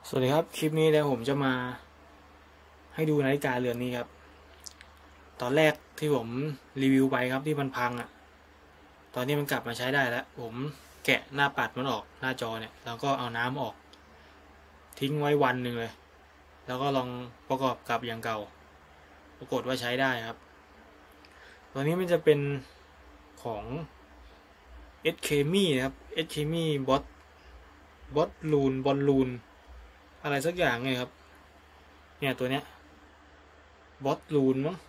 สวัสดีครับคลิปนี้เดี๋ยวผมจะมาให้ดูนาฬิกาเรือนนี้ครับตอนแรกที่ผมรีวิวไปครับที่มันพังตอนนี้มันกลับมาใช้ได้แล้วผมแกะหน้าปัดมันออกหน้าจอเนี่ยแล้วก็เอาน้ำออกทิ้งไว้วันหนึ่งเลยแล้วก็ลองประกอบกับอย่างเก่าปรากฏว่าใช้ได้ครับตัวนี้มันจะเป็นของ s k m i นะครับ s k m i Bot Loonอะไรสักอย่างเนี่ยครับเนี่ยตัวเนี้ยบอสลูนมั้ง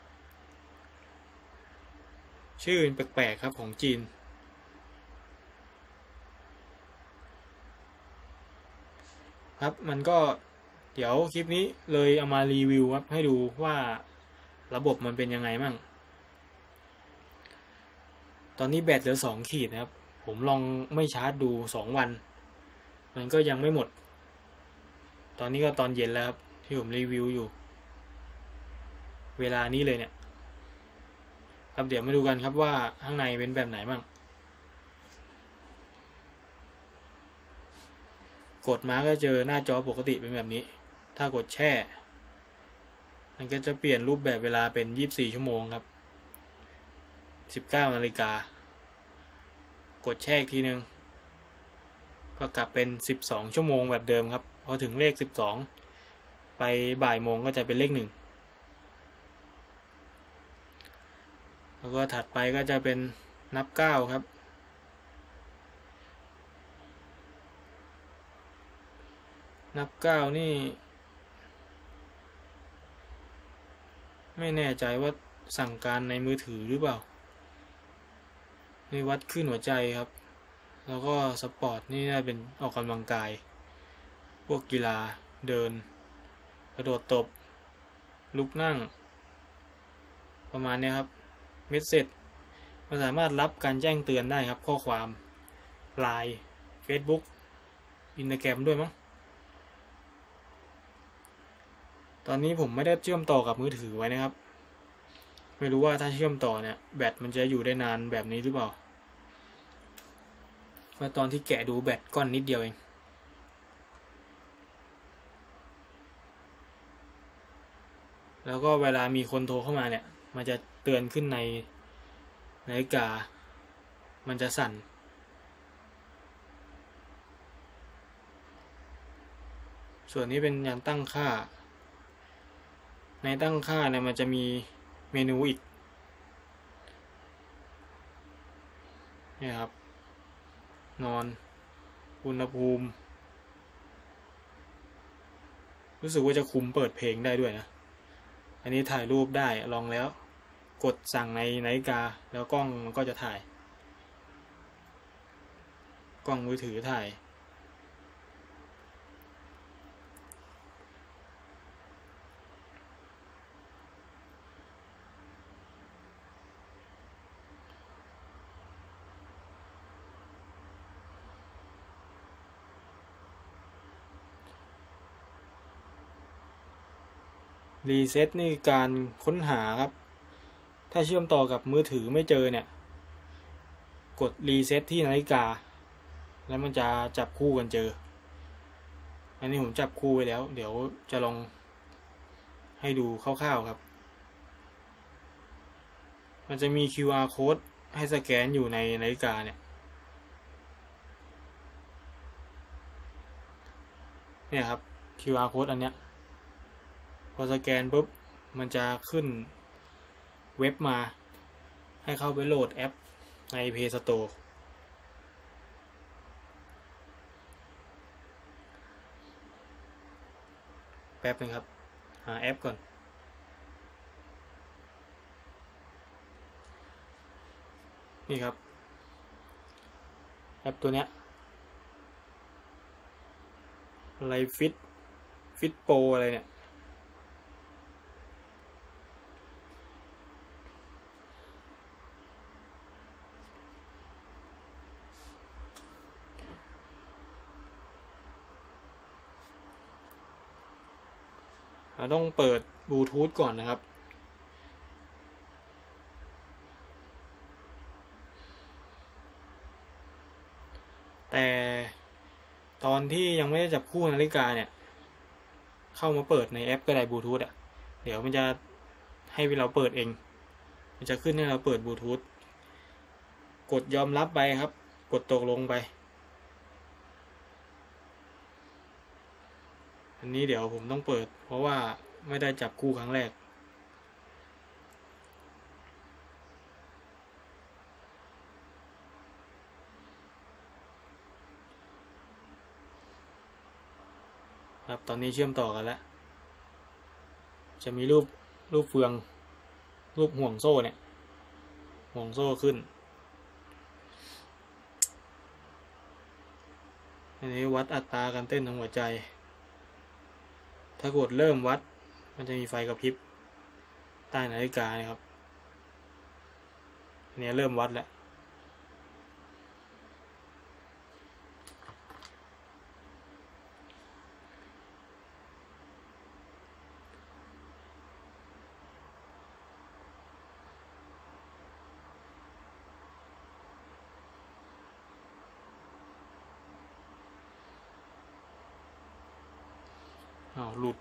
ชื่อแปลกๆครับของจีนครับมันก็เดี๋ยวคลิปนี้เลยเอามารีวิวครับให้ดูว่าระบบมันเป็นยังไงมั่งตอนนี้แบตเหลือ2 ขีดนะครับผมลองไม่ชาร์จดู2 วันมันก็ยังไม่หมดตอนนี้ก็ตอนเย็นแล้วครับที่ผมรีวิวอยู่เวลานี้เลยเนี่ยครับเดี๋ยวมาดูกันครับว่าข้างในเป็นแบบไหนมั่งกดมาก็เจอหน้าจอปกติเป็นแบบนี้ถ้ากดแช่มันก็จะเปลี่ยนรูปแบบเวลาเป็น24 ชั่วโมงครับ19 นาฬิกากดแช่อีกทีนึงก็กลับเป็น12 ชั่วโมงแบบเดิมครับพอถึงเลข12ไปบ่ายโมงก็จะเป็นเลข1แล้วก็ถัดไปก็จะเป็นนับ9ครับนับ9นี่ไม่แน่ใจว่าสั่งการในมือถือหรือเปล่านี่วัดขึ้นหัวใจครับแล้วก็สปอร์ตนี่น่าเป็นออกกำลังกายพวกกีฬาเดินกระโดดตบลุกนั่งประมาณนี้ครับเมสเสจมันสามารถรับการแจ้งเตือนได้ครับข้อความไลน์ Facebook Instagram ด้วยมั้งตอนนี้ผมไม่ได้เชื่อมต่อกับมือถือไว้นะครับไม่รู้ว่าถ้าเชื่อมต่อเนี่ยแบตมันจะอยู่ได้นานแบบนี้หรือเปล่าเพราะตอนที่แกะดูแบตก้อนนิดเดียวเองแล้วก็เวลามีคนโทรเข้ามาเนี่ยมันจะเตือนขึ้นในนาฬิกามันจะสั่นส่วนนี้เป็นยางตั้งค่าในตั้งค่าเนี่ยมันจะมีเมนูอีกนี่ครับนอนอุณหภูมิรู้สึกว่าจะคุมเปิดเพลงได้ด้วยนะอันนี้ถ่ายรูปได้ลองแล้วกดสั่งในนาฬิกาแล้วกล้องมันก็จะถ่ายกล้องมือถือถ่ายรีเซ็ตนี่การค้นหาครับถ้าเชื่อมต่อกับมือถือไม่เจอเนี่ยกดรีเซ็ตที่นาฬิกาแล้วมันจะจับคู่กันเจออันนี้ผมจับคู่ไว้แล้วเดี๋ยวจะลองให้ดูคร่าวๆครับมันจะมี QR code ให้สแกนอยู่ในนาฬิกาเนี่ยครับ QR code อันเนี้ยพอสแกนปุ๊บมันจะขึ้นเว็บมาให้เข้าไปโหลดแอปใน Play Store แป๊บนึงครับหาแอปก่อนนี่ครับแอปตัวเนี้ยอะไรฟิตโปรอะไรเนี่ยเราต้องเปิดบลูทูธก่อนนะครับแต่ตอนที่ยังไม่ได้จับคู่นาฬิกาเนี่ยเข้ามาเปิดในแอปก็ได้บลูทูธอ่ะเดี๋ยวมันจะให้เราเปิดเองมันจะขึ้นให้เราเปิดบลูทูธกดยอมรับไปครับกดตกลงไปอันนี้เดี๋ยวผมต้องเปิดเพราะว่าไม่ได้จับคู่ครั้งแรกครับตอนนี้เชื่อมต่อกันแล้วจะมีรูปเฟืองรูปห่วงโซ่เนี่ยห่วงโซ่ขึ้นอันนี้วัดอัตราการเต้นของหัวใจถ้ากดเริ่มวัดมันจะมีไฟกระพริบใต้นาฬิกานะครับอันนี้เริ่มวัดแล้วหลุด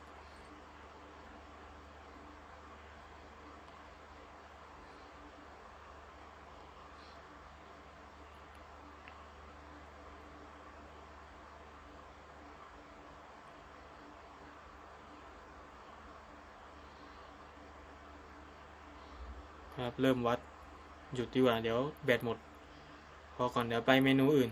ครับเริ่มวัดหยุดดีกว่าเดี๋ยวแบตหมดพอก่อนเดี๋ยวไปเมนูอื่น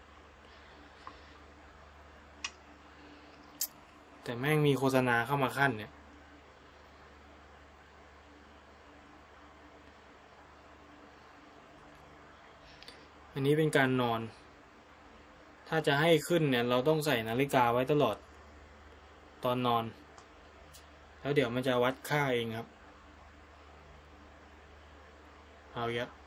แต่แม่งมีโฆษณาเข้ามาขั้นเนี่ยอันนี้เป็นการนอนถ้าจะให้ขึ้นเนี่ยเราต้องใส่นาฬิกาไว้ตลอดตอนนอนแล้วเดี๋ยวมันจะวัดค่าเองครับเอาเยอะ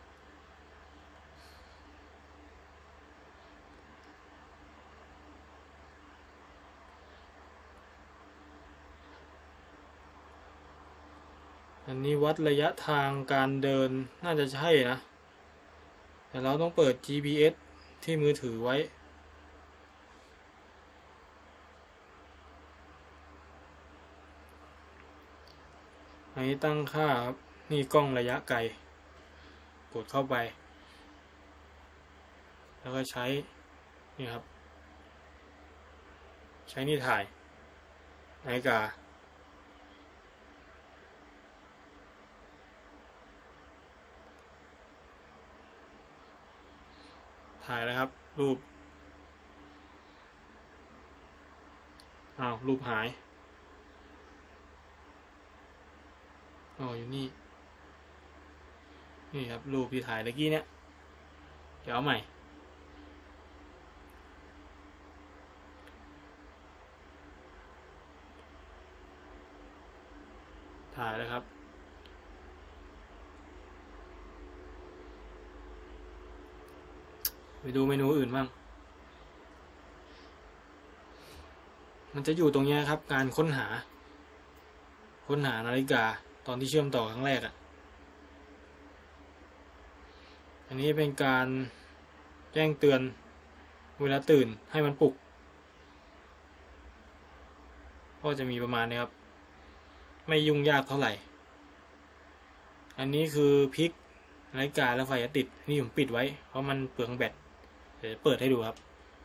อันนี้วัดระยะทางการเดินน่าจะใช่นะแต่เราต้องเปิด GPS ที่มือถือไว้อันนี้ตั้งค่าครับนี่กล้องระยะไกลกดเข้าไปแล้วก็ใช้นี่ครับใช้นี่ถ่ายนาฬิกาถ่ายแล้วครับรูปรูปหายอยู่นี่ครับรูปที่ถ่ายเมื่อกี้เนี่ยเดี๋ยวเอาใหม่ถ่ายแล้วครับไปดูเมนูอื่นบ้างมันจะอยู่ตรงนี้ครับการค้นหานาฬิกาตอนที่เชื่อมต่อครั้งแรกอันนี้เป็นการแจ้งเตือนเวลาตื่นให้มันปลุกก็จะมีประมาณนี้ครับไม่ยุ่งยากเท่าไหร่อันนี้คือพลิกนาฬิกาแล้วไฟจะติดนี่ผมปิดไว้เพราะมันเปลืองแบตเดี๋ยวเปิดให้ดูครับ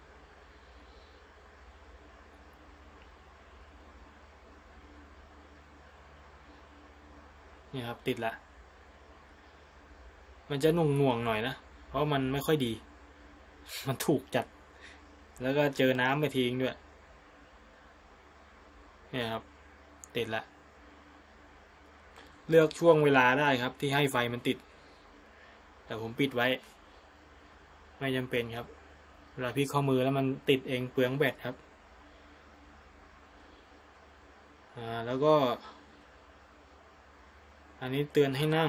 นี่ครับติดละมันจะหน่วงหน่อยนะเพราะมันไม่ค่อยดีมันถูกจัดแล้วก็เจอน้ำไปทิ้งด้วยเนี่ยครับติดละเลือกช่วงเวลาได้ครับที่ให้ไฟมันติดแต่ผมปิดไว้ไม่จำเป็นครับเวลาพี่ข้อมือแล้วมันติดเองเปลืองแบตครับแล้วก็อันนี้เตือนให้นั่ง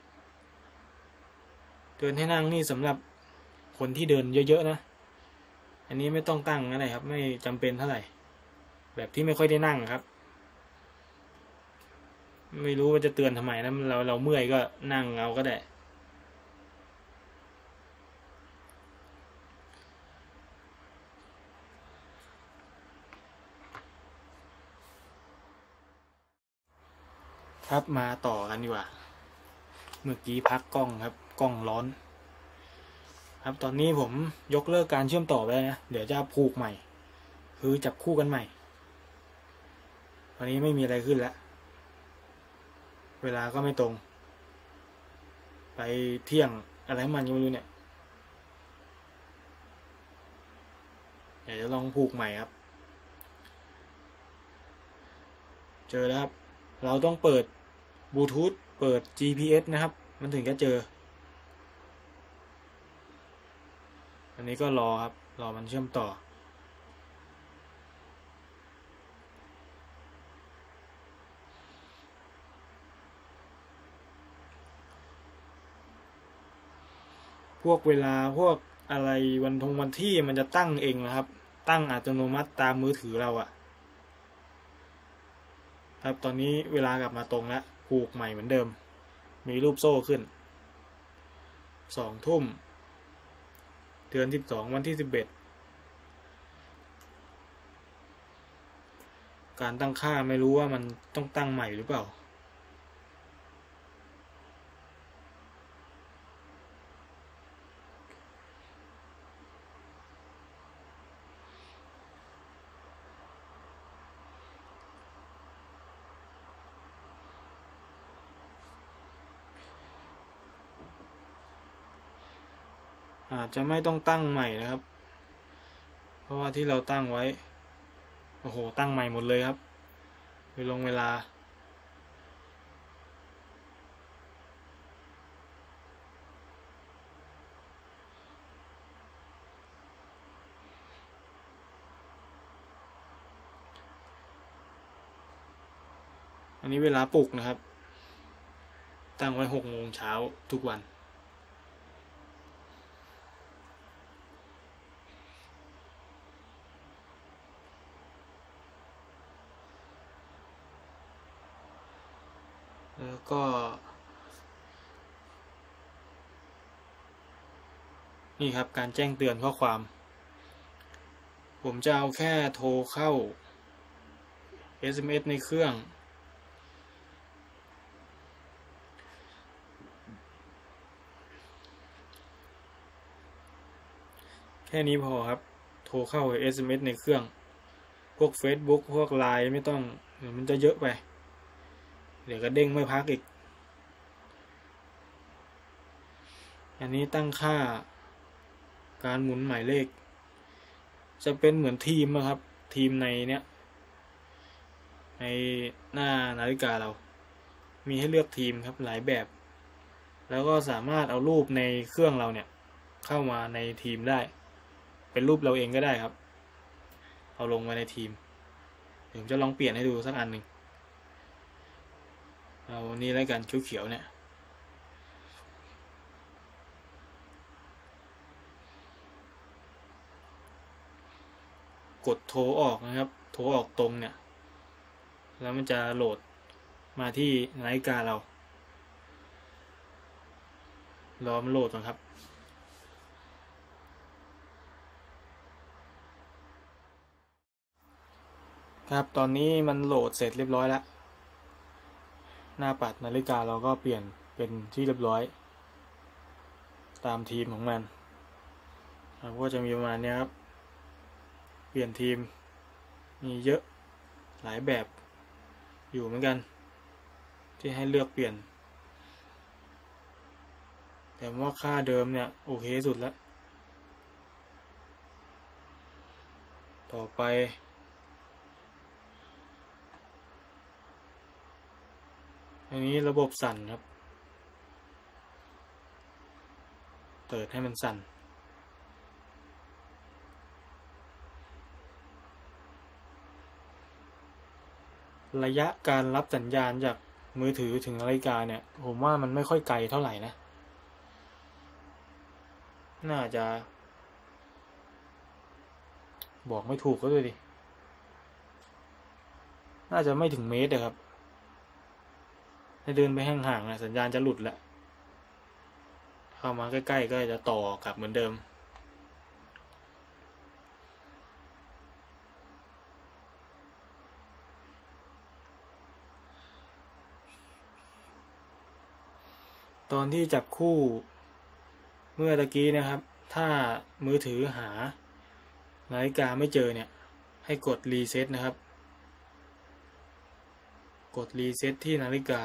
นี่สำหรับคนที่เดินเยอะๆนะอันนี้ไม่ต้องตั้งอะไรครับไม่จำเป็นเท่าไหร่แบบที่ไม่ค่อยได้นั่งครับไม่รู้ว่าจะเตือนทำไมนะเราเมื่อยก็นั่งเอาก็ได้ครับมาต่อกันดีกว่าเมื่อกี้พักกล้องครับกล้องร้อนครับตอนนี้ผมยกเลิกการเชื่อมต่อไปแล้วนะเดี๋ยวจะผูกใหม่คือจับคู่กันใหม่ตอนนี้ไม่มีอะไรขึ้นแล้วเวลาก็ไม่ตรงไปเที่ยงอะไรมันยังไม่รู้เนี่ยเดี๋ยวจะลองผูกใหม่ครับเจอแล้วครับเราต้องเปิดบลูทูธเปิด GPS นะครับมันถึงจะเจออันนี้ก็รอครับรอมันเชื่อมต่อพวกเวลาพวกอะไรวันที่มันจะตั้งเองนะครับตั้งอัตโนมัติตามมือถือเราอะครับตอนนี้เวลากลับมาตรงแล้วผูกใหม่เหมือนเดิมมีรูปโซ่ขึ้น2 ทุ่มเดือน12วันที่11การตั้งค่าไม่รู้ว่ามันต้องตั้งใหม่หรือเปล่าอาจจะไม่ต้องตั้งใหม่นะครับเพราะว่าที่เราตั้งไว้โอ้โหตั้งใหม่หมดเลยครับไปลงเวลาอันนี้เวลาปลุกนะครับตั้งไว้6 โมงเช้าทุกวันแล้วก็นี่ครับการแจ้งเตือนข้อความผมจะเอาแค่โทรเข้า SMS ในเครื่องแค่นี้พอครับโทรเข้า SMS ในเครื่องพวก Facebook พวก LINE ไม่ต้องมันจะเยอะไปเดี๋ยวก็เด้งไม่พักอีกอันนี้ตั้งค่าการหมุนหมายเลขจะเป็นเหมือนทีมนะครับทีมในเนี้ยในหน้านาฬิกาเรามีให้เลือกทีมครับหลายแบบแล้วก็สามารถเอารูปในเครื่องเราเนี่ยเข้ามาในทีมได้เป็นรูปเราเองก็ได้ครับเอาลงมาในทีมเดี๋ยวผมจะลองเปลี่ยนให้ดูสักอันหนึ่งเอานี่แล้วกันเขียวๆเนี่ยกดโทรออกนะครับโทรออกตรงเนี่ยแล้วมันจะโหลดมาที่นาฬิกาเรารอมันโหลดก่อนครับครับตอนนี้มันโหลดเสร็จเรียบร้อยแล้วหน้าปัดนาฬิกาเราก็เปลี่ยนเป็นที่เรียบร้อยตามทีมของมันก็จะมีประมาณนี้ครับเปลี่ยนทีมมีเยอะหลายแบบอยู่เหมือนกันที่ให้เลือกเปลี่ยนแต่ว่าค่าเดิมเนี่ยโอเคสุดแล้วต่อไปอันนี้ระบบสั่นครับเปิดให้มันสั่นระยะการรับสัญญาณจากมือถือถึงนาฬิกาเนี่ยผมว่ามันไม่ค่อยไกลเท่าไหร่นะน่าจะบอกไม่ถูกก็เลยดิน่าจะไม่ถึงเมตรครับถ้าเดินไปห่างๆนะสัญญาณจะหลุดแล้วเข้ามาใกล้ๆก็จะต่อกลับเหมือนเดิมตอนที่จับคู่เมื่อตะกี้นะครับถ้ามือถือหานาฬิกาไม่เจอเนี่ยให้กดรีเซ็ตนะครับกดรีเซ็ตที่นาฬิกา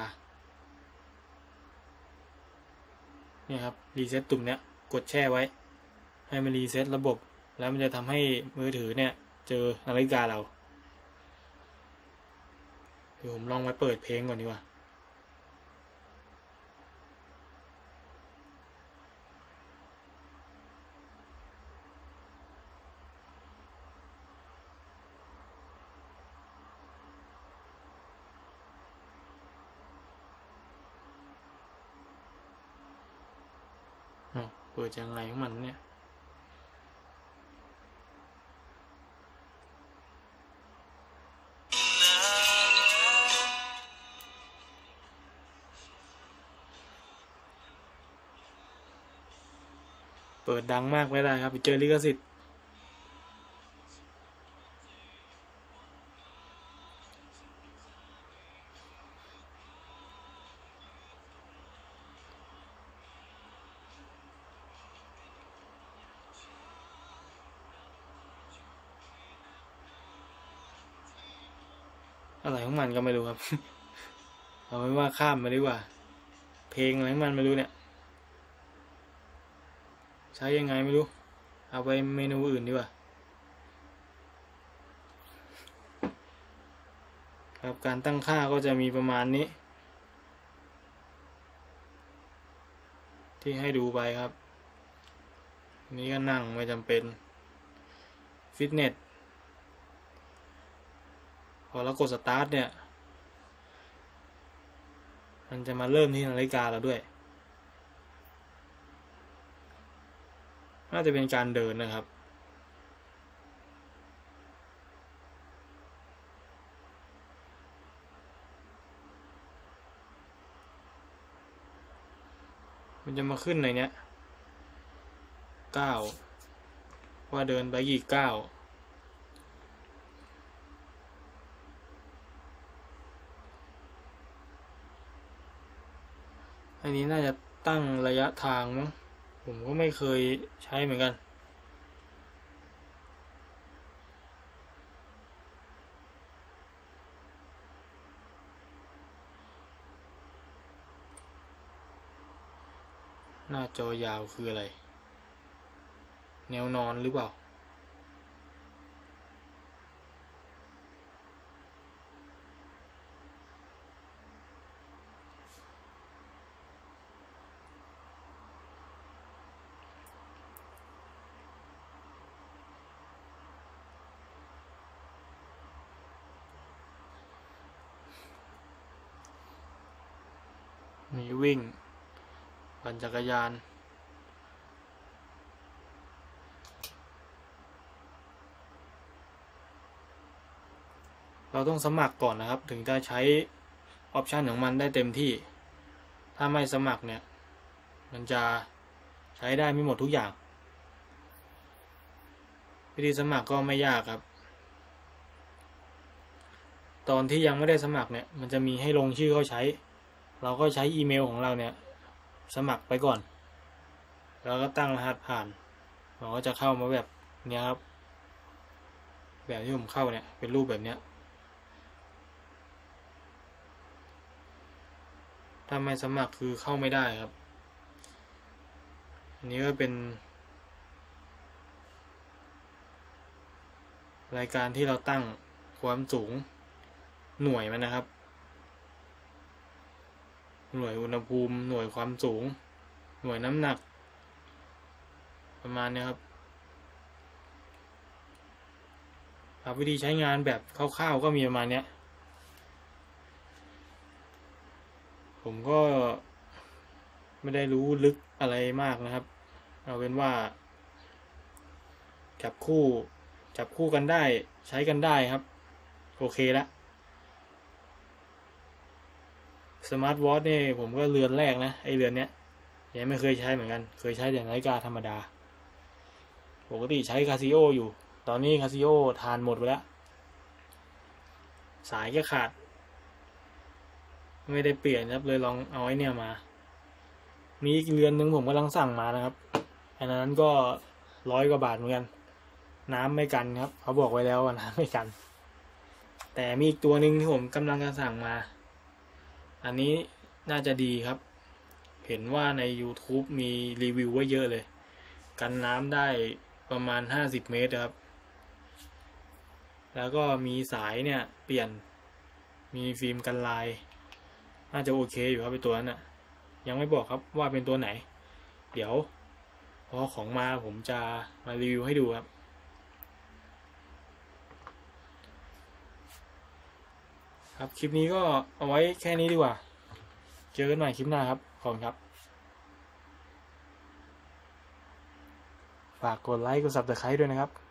เนี่ยครับรีเซ็ตตุ่มเนี้ยกดแช่ไว้ให้มันรีเซ็ตระบบแล้วมันจะทำให้มือถือเนี่ยเจอนาฬิกาเราเดี๋ยวผมลองไปเปิดเพลงก่อนดีกว่าเปิดยังไงของมันเนี่ยเปิดดังมากไม่ได้ครับเจอลิขสิทธิ์อะไรของมันก็ไม่รู้ครับ เอาไว้ว่าข้ามมาดีกว่าเพลงอะไรของมันไม่รู้เนี่ยใช้ยังไงไม่รู้เอาไปเมนูอื่นดีกว่าครับการตั้งค่าก็จะมีประมาณนี้ที่ให้ดูไปครับนี้ก็นั่งไม่จำเป็นฟิตเนสพอเรากดสตาร์ทเนี่ยมันจะมาเริ่มที่นาฬิกาเราด้วยน่าจะเป็นการเดินนะครับมันจะมาขึ้นในเนี้ย9ว่าเดินไปกี่9อันนี้น่าจะตั้งระยะทางมั้งผมก็ไม่เคยใช้เหมือนกันหน้าจอยาวคืออะไรแนวนอนหรือเปล่ามีวิ่งปั่นจักรยานเราต้องสมัครก่อนนะครับถึงจะใช้ออปชันของมันได้เต็มที่ถ้าไม่สมัครเนี่ยมันจะใช้ได้ไม่หมดทุกอย่างวิธีสมัครก็ไม่ยากครับตอนที่ยังไม่ได้สมัครเนี่ยมันจะมีให้ลงชื่อเข้าใช้เราก็ใช้อีเมลของเราเนี่ยสมัครไปก่อนแล้วก็ตั้งรหัสผ่านเราก็จะเข้ามาแบบเนี้ยครับแบบที่ผมเข้าเนี่ยเป็นรูปแบบเนี้ยถ้าไม่สมัครคือเข้าไม่ได้ครับอันนี้ก็เป็นรายการที่เราตั้งความสูงหน่วยมันนะครับหน่วยอุณหภูมิหน่วยความสูงหน่วยน้ำหนักประมาณนี้ครับวิธีใช้งานแบบคร่าวๆก็มีประมาณนี้ผมก็ไม่ได้รู้ลึกอะไรมากนะครับเอาเป็นว่าจับคู่กันได้ใช้กันได้ครับโอเคละสมาร์ทวอทนี่ผมก็เรือนแรกนะไอเรือนเนี้ยยังไม่เคยใช้เหมือนกันเคยใช้แต่นาฬิกาธรรมดาปกติใช้คาซิโออยู่ตอนนี้คาซิโอทานหมดไปแล้วสายก็ขาดไม่ได้เปลี่ยนครับเลยลองเอาไอ้เนี่ยมามีอีกเรือนนึงผมกำลังสั่งมานะครับอันนั้นก็100 กว่าบาทเหมือนกันน้ำไม่กันครับเขาบอกไว้แล้วว่าน้ำไม่กันแต่มีอีกตัวหนึ่งที่ผมกำลังจะสั่งมาอันนี้น่าจะดีครับ เห็นว่าใน YouTube มีรีวิวไว้เยอะเลยกันน้ำได้ประมาณ50 เมตรครับแล้วก็มีสายเนี่ยเปลี่ยนมีฟิล์มกันลายน่าจะโอเคอยู่ครับไอตัวนั้นน่ะยังไม่บอกครับว่าเป็นตัวไหนเดี๋ยวพอของมาผมจะมารีวิวให้ดูครับครับคลิปนี้ก็เอาไว้แค่นี้ดีกว่าเจอกันใหม่คลิปหน้าครับขอบคุณครับฝากกดไลค์กด Subscribe ด้วยนะครับ